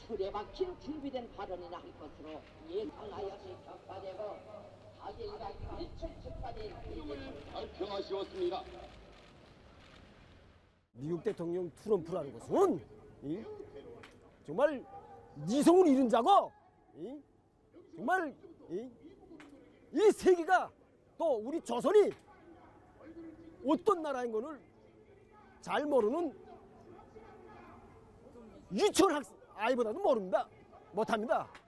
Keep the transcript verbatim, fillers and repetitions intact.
틀에 박힌 준비된 발언이나 할 것으로 예상하여서 격파되고 자기가 일출축파된 이름을 발표하시었습니다. 미국 대통령 트럼프라는 것은 이? 정말 이성을 잃은 자고 이? 정말 이? 이 세계가 또 우리 조선이 어떤 나라인 것을 잘 모르는 유치원 학 아이보다도 모릅니다. 못합니다.